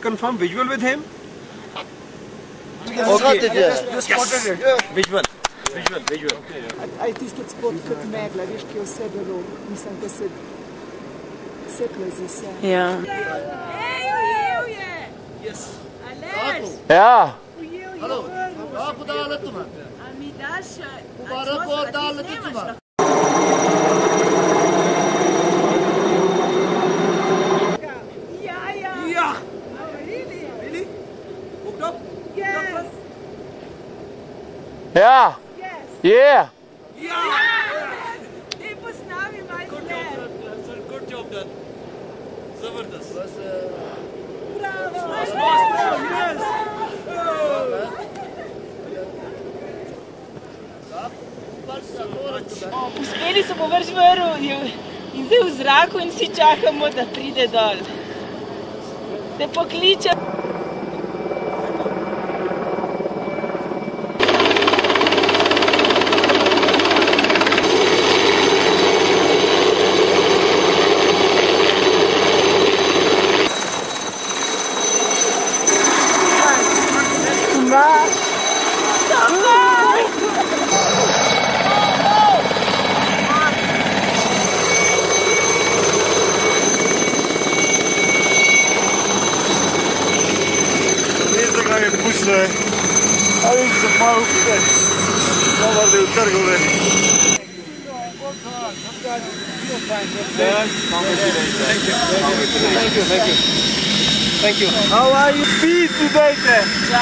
confirm visual with him? Okay. Spotted it. Visual. Visual. Aj tisti spot kot megla, veš, ki je vse bilo. Mislim, da se plezi se. Ja. Ja. Ja. Yeah. Good job done. Zabardast. Uspeli so površ vrv in zdaj v zraku in vsi čakamo, da pride dol. Te pokliče. Ali se malo upite, dobar da je u trgove. Thank you. How are you? Piti dajte!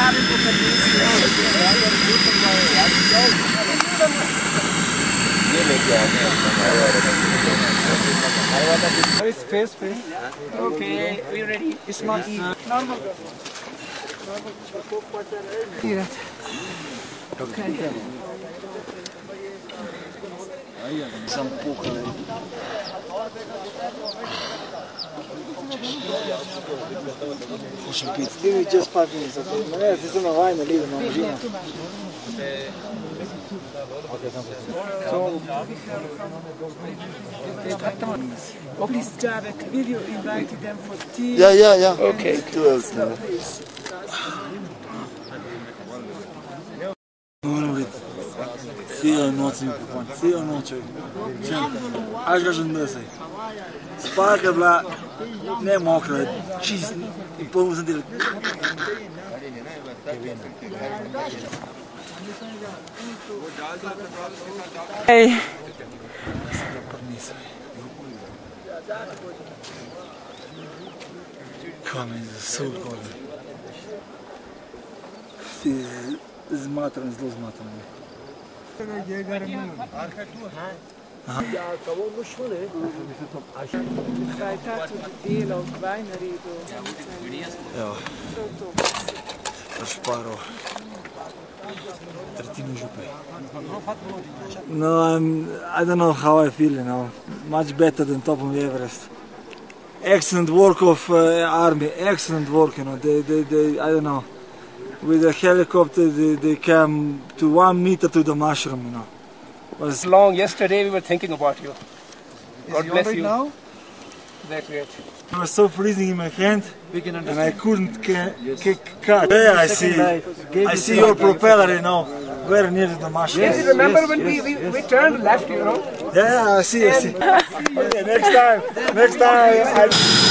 Face. Okay, we ready? It's not normal. Here. Okay. Sam puhali. Hoćem piti. Give me just 5 minutes, okay? Ne, ti sam na vajne live, no, živim. Please, Javed, will you invite them for tea? Ja. Okay. Moram biti cijelu noć mi pokupan, cijelu noć. Až ga že mrzej. Spalka je bila ne mokra, čist in polno sem delal. Ej. Kaj me je zasul gore. Zmatran, zelo zmatran. Kaj ta tudi delal, kaj naredil? Evo, šparo. Tretjino župe. No, I don't know how I feel, you know. Much better than top of Everest. Excellent work of army, excellent work, you know. They I don't know. With a helicopter, they came to 1 meter to the mushroom, you know. Was Long yesterday we were thinking about you. God bless you. now? That's great. It was so freezing in my hand, and I couldn't cut. There I see your propeller, you know, very near to the mushroom. Yes, remember when we turned left, you know? Yeah, I see. Okay, next time,